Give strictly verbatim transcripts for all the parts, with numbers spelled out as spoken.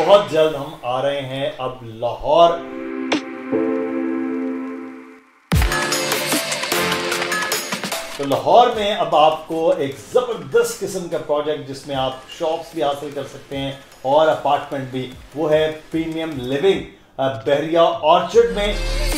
बहुत जल्द हम आ रहे हैं अब लाहौर। तो लाहौर में अब आपको एक ज़बरदस्त किस्म का प्रोजेक्ट जिसमें आप शॉप्स भी हासिल कर सकते हैं और अपार्टमेंट भी, वो है प्रीमियम लिविंग बहरिया ऑर्चर्ड में।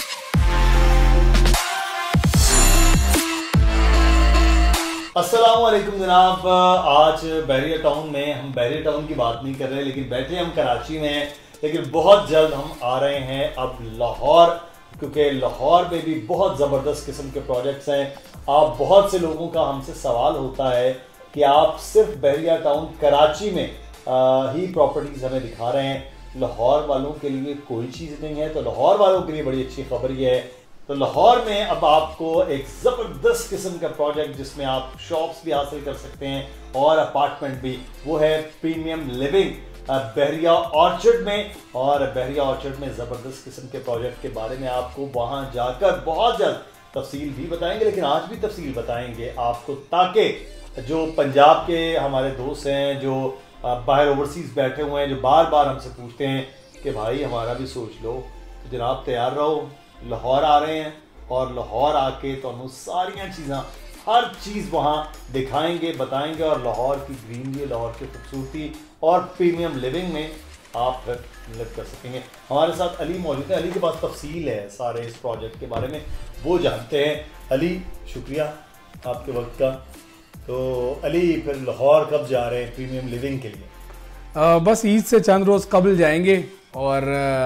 अस्सलाम वालेकुम जनाब। आज बहरिया टाउन में हम बहरिया टाउन की बात नहीं कर रहे, लेकिन बैठे हम कराची में हैं, लेकिन बहुत जल्द हम आ रहे हैं अब लाहौर, क्योंकि लाहौर में भी बहुत ज़बरदस्त किस्म के प्रोजेक्ट्स हैं। आप बहुत से लोगों का हमसे सवाल होता है कि आप सिर्फ बहरिया टाउन कराची में आ, ही प्रॉपर्टीज़ हमें दिखा रहे हैं, लाहौर वालों के लिए कोई चीज़ नहीं है। तो लाहौर वालों के लिए बड़ी अच्छी खबर ये है, तो लाहौर में अब आपको एक ज़बरदस्त किस्म का प्रोजेक्ट जिसमें आप शॉप्स भी हासिल कर सकते हैं और अपार्टमेंट भी, वो है प्रीमियम लिविंग बहरिया ऑर्चर्ड में। और बहरिया ऑर्चर्ड में ज़बरदस्त किस्म के प्रोजेक्ट के बारे में आपको वहाँ जाकर बहुत जल्द तफसील भी बताएंगे, लेकिन आज भी तफसील बताएंगे आपको, ताकि जो पंजाब के हमारे दोस्त हैं जो बाहर ओवरसीज़ बैठे हुए हैं, जो बार बार हमसे पूछते हैं कि भाई हमारा भी सोच लो, तो जनाब तैयार रहो, लाहौर आ रहे हैं और लाहौर आके तो हम सारियाँ चीज़ें, हर चीज़ वहाँ दिखाएंगे, बताएंगे, और लाहौर की ग्रीनरी, लाहौर की खूबसूरती और प्रीमियम लिविंग में आप फिर लिव कर सकेंगे। हमारे साथ अली मौजूद है, अली के पास तफसील है सारे इस प्रोजेक्ट के बारे में, वो जानते हैं। अली, शुक्रिया आपके वक्त का। तो अली, फिर लाहौर कब जा रहे हैं प्रीमियम लिविंग के लिए? आ, बस ईद से चंद रोज़ कबल जाएंगे और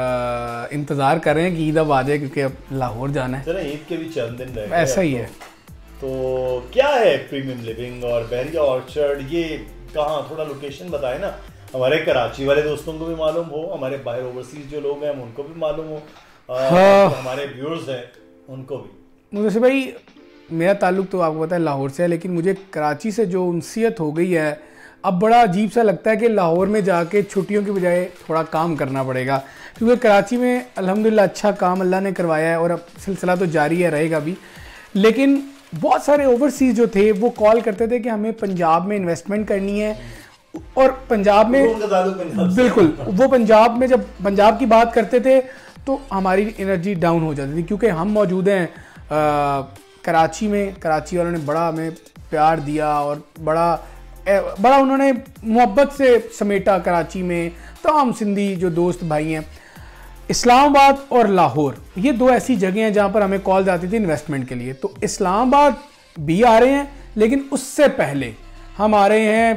इंतज़ार कर रहे हैं कि ईद अब आ जाए, क्योंकि अब लाहौर जाना है। चलें, ईद के भी चंद दिन रह गए, ऐसा ही है। तो क्या है प्रीमियम लिविंग और बहरिया ऑर्चर्ड, ये कहाँ, थोड़ा लोकेशन बताए ना, हमारे कराची वाले दोस्तों को भी मालूम हो, हमारे बाहर ओवरसीज जो लोग हैं उनको भी मालूम हो, हाँ। तो हमारे व्यूअर्स हैं उनको भी। मुझे भाई, मेरा ताल्लुक तो आपको पता है लाहौर से है, लेकिन मुझे कराची से जो उनसियत हो गई है, अब बड़ा अजीब सा लगता है कि लाहौर में जाके छुट्टियों की बजाय थोड़ा काम करना पड़ेगा, क्योंकि कराची में अल्हम्दुलिल्लाह अच्छा काम अल्लाह ने करवाया है और अब सिलसिला तो जारी है, रहेगा भी। लेकिन बहुत सारे ओवरसीज़ जो थे वो कॉल करते थे कि हमें पंजाब में इन्वेस्टमेंट करनी है, और पंजाब में बिल्कुल, वो पंजाब में जब पंजाब की बात करते थे तो हमारी एनर्जी डाउन हो जाती थी, क्योंकि हम मौजूद हैं कराची में। कराची वालों ने बड़ा हमें प्यार दिया और बड़ा बड़ा उन्होंने मोहब्बत से समेटा कराची में। तमाम सिंधी जो दोस्त भाई हैं, इस्लामाबाद और लाहौर, ये दो ऐसी जगह हैं जहाँ पर हमें कॉल आती थी इन्वेस्टमेंट के लिए। तो इस्लामाबाद भी आ रहे हैं, लेकिन उससे पहले हम आ रहे हैं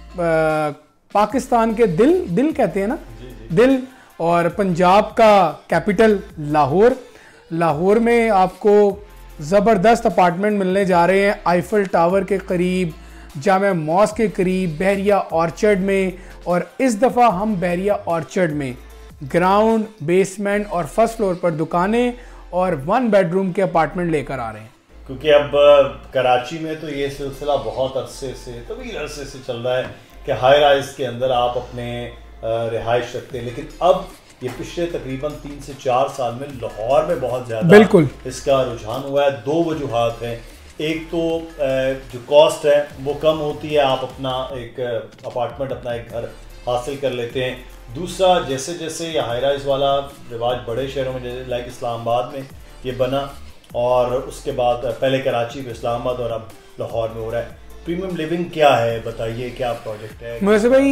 आ, पाकिस्तान के दिल दिल कहते हैं ना, जी जी। दिल और पंजाब का कैपिटल लाहौर। लाहौर में आपको ज़बरदस्त अपार्टमेंट मिलने जा रहे हैं, आईफल टावर के करीब, जामा मॉस्क के करीब, बहरिया ऑर्चर्ड में। और इस दफ़ा हम बहरिया ऑर्चर्ड में ग्राउंड, बेसमेंट और फर्स्ट फ्लोर पर दुकानें और वन बेडरूम के अपार्टमेंट लेकर आ रहे हैं, क्योंकि अब कराची में तो ये सिलसिला बहुत अरसे से, तवील अरसे से चल रहा है कि हाई राइज के अंदर आप अपने रिहाइश रखते हैं, लेकिन अब ये पिछले तकरीबन तीन से चार साल में लाहौर में बहुत ज़्यादा बिल्कुल इसका रुझान हुआ है। दो वजूहात हैं, एक तो जो कॉस्ट है वो कम होती है, आप अपना एक अपार्टमेंट, अपना एक घर हासिल कर लेते हैं। दूसरा, जैसे जैसे ये हाई राइज वाला रिवाज बड़े शहरों में, जैसे लाइक इस्लामाबाद में ये बना, और उसके बाद पहले कराची में, इस्लामाबाद, और अब लाहौर में हो रहा है। प्रीमियम लिविंग क्या है, बताइए, क्या प्रोजेक्ट है? वैसे भाई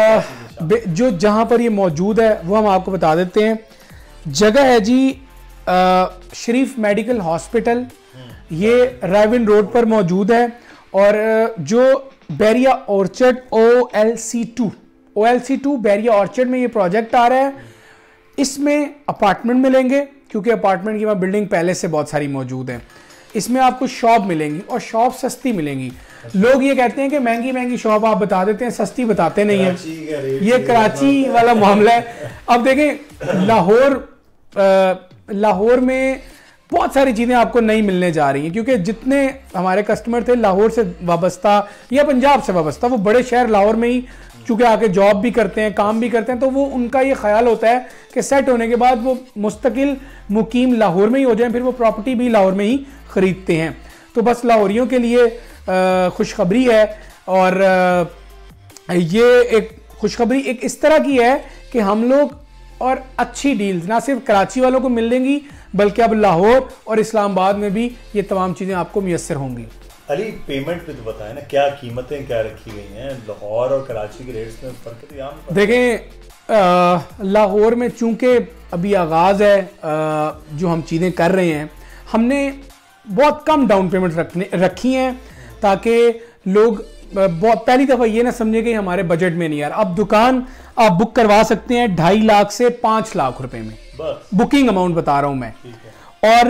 आ, जो जहाँ पर ये मौजूद है वो हम आपको बता देते हैं। जगह है जी आ, शरीफ मेडिकल हॉस्पिटल, ये रायविन रोड पर मौजूद है। और जो Bahria orchard O L C two O L C two Bahria orchard में ये प्रोजेक्ट आ रहा है। इसमें अपार्टमेंट मिलेंगे, क्योंकि अपार्टमेंट की वहाँ बिल्डिंग पहले से बहुत सारी मौजूद हैं। इसमें आपको शॉप मिलेंगी और शॉप सस्ती मिलेंगी। लोग ये कहते हैं कि महंगी महंगी शॉप आप बता देते हैं, सस्ती बताते नहीं है। ये कराची वाला मामला है। अब देखें, लाहौर लाहौर में बहुत सारी चीज़ें आपको नहीं मिलने जा रही हैं, क्योंकि जितने हमारे कस्टमर थे लाहौर से वाबस्ता या पंजाब से वाबस्ता, वो बड़े शहर लाहौर में ही चूँकि आके जॉब भी करते हैं, काम भी करते हैं, तो वो उनका ये ख्याल होता है कि सेट होने के बाद वो मुस्तकिल मुकीम लाहौर में ही हो जाए, फिर वो प्रॉपर्टी भी लाहौर में ही ख़रीदते हैं। तो बस लाहौरियों के लिए खुशखबरी है, और ये एक खुशखबरी एक इस तरह की है कि हम लोग और अच्छी डील्स ना सिर्फ कराची वालों को मिलेंगी बल्कि अब लाहौर और इस्लामाबाद में भी ये तमाम चीज़ें आपको मुयस्सर होंगी। अली पेमेंट पे तो बताएं ना, क्या कीमतें क्या रखी गई हैं लाहौर और कराची के रेट्स में फर्क है? तो देखें लाहौर में चूंकि अभी आगाज़ है, आ, जो हम चीज़ें कर रहे हैं, हमने बहुत कम डाउन पेमेंट रखने रखी हैं ताकि लोग बहुत पहली दफ़ा ये ना समझे कि हमारे बजट में नहीं यार। अब दुकान आप बुक करवा सकते हैं ढाई लाख से पाँच लाख रुपए में, बुकिंग अमाउंट बता रहा हूं मैं। और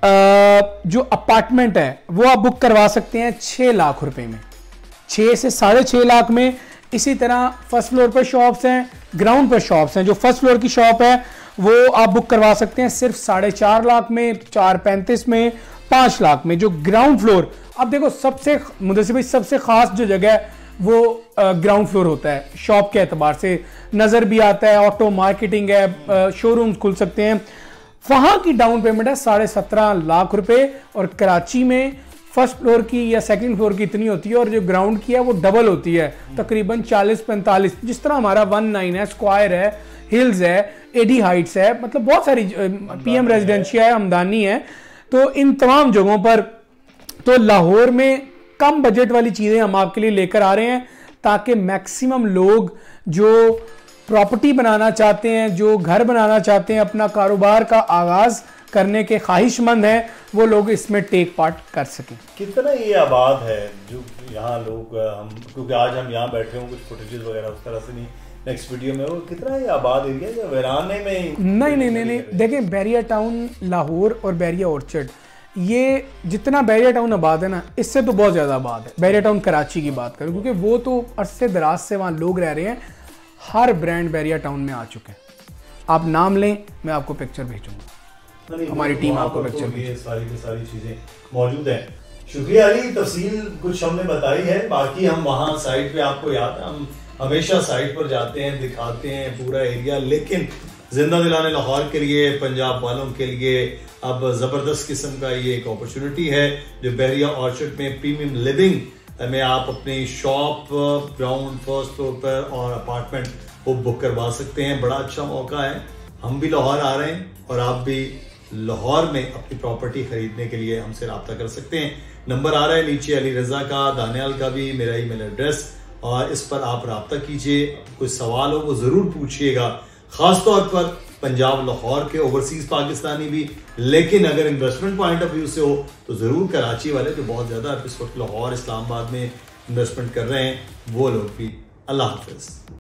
आ, जो अपार्टमेंट है वो आप बुक करवा सकते हैं छः लाख रुपए में, छः से साढ़े छः लाख में। इसी तरह फर्स्ट फ्लोर पर शॉप्स हैं, ग्राउंड पर शॉप्स हैं। जो फर्स्ट फ्लोर की शॉप है वो आप बुक करवा सकते हैं सिर्फ साढ़े चार लाख में, चार पैंतीस में, पाँच लाख में। जो ग्राउंड फ्लोर, अब देखो सबसे मुदस्सिर भाई सबसे खास जो जगह है वो ग्राउंड फ्लोर होता है, शॉप के एतबार से नज़र भी आता है, ऑटो मार्केटिंग है, शोरूम्स खुल सकते हैं। वहाँ की डाउन पेमेंट है साढ़े सत्रह लाख रुपए और कराची में फर्स्ट फ्लोर की या सेकंड फ्लोर की इतनी होती है और जो ग्राउंड की है वो डबल होती है, तकरीबन चालीस पैंतालीस। जिस तरह हमारा वन नाइन है, स्क्वायर है, हिल्स है, एडी हाइट्स है, मतलब बहुत सारी पीएम रेजिडेंशिया है, हमदानी है। तो इन तमाम जगहों पर तो लाहौर में कम बजट वाली चीज़ें हम आपके लिए लेकर आ रहे हैं ताकि मैक्सिमम लोग जो प्रॉपर्टी बनाना चाहते हैं, जो घर बनाना चाहते हैं, अपना कारोबार का आगाज़ करने के ख्वाहिशमंद हैं, वो लोग इसमें टेक पार्ट कर सकें। कितना ये आबाद है जो यहाँ लोग, हम क्योंकि आज हम यहाँ बैठे हों, कुछ फुटेजेस वगैरह उस तरह से नहीं, नेक्स्ट वीडियो में वो कितना ये आबाद एरिया जो वीराने में नहीं नहीं नहीं नहीं देखें, बैरिया टाउन लाहौर और बैरिया ऑर्चर्ड, ये जितना बैरिया टाउन आबाद है ना, इससे तो बहुत ज़्यादा आबाद है। बैरिया टाउन कराची की बात करें, क्योंकि वो तो अरसे दराज से वहाँ लोग रह रहे हैं, हर ब्रांड बैरिया टाउन में आ चुके हैं। आप नाम लें, मैं आपको पिक्चर भेजूंगा, हमारी टीम आपको पिक्चर तो ये सारी की सारी चीज़ें मौजूद हैं। शुक्रिया अली, तफसील कुछ हमने बताई है, बाकी हम वहाँ साइट पे, आपको याद है हम हमेशा साइट पर जाते हैं, दिखाते हैं पूरा एरिया, लेकिन जिंदा दिलाने लाहौर के लिए, पंजाब वालों के लिए अब ज़बरदस्त किस्म का ये एक अपॉर्चुनिटी है जो बैरिया ऑर्चर्ड में प्रीमियम लिविंग में आप अपनी शॉप, ग्राउंड, फर्स्ट फ्लोर पर और अपार्टमेंट वो बुक करवा सकते हैं। बड़ा अच्छा मौका है, हम भी लाहौर आ रहे हैं और आप भी लाहौर में अपनी प्रॉपर्टी खरीदने के लिए हमसे रब्ता कर सकते हैं। नंबर आ रहा है नीचे, अली रजा का, दानियाल का भी, मेरा ईमेल एड्रेस, और इस पर आप रब्ता कीजिए। कोई सवाल हो वो जरूर पूछिएगा, खासतौर पर पंजाब लाहौर के, ओवरसीज पाकिस्तानी भी, लेकिन अगर इन्वेस्टमेंट पॉइंट ऑफ व्यू से हो तो जरूर कराची वाले जो बहुत ज्यादा इस वक्त लाहौर, इस्लामाबाद में इन्वेस्टमेंट कर रहे हैं, वो लोग भी। अल्लाह हाफिज।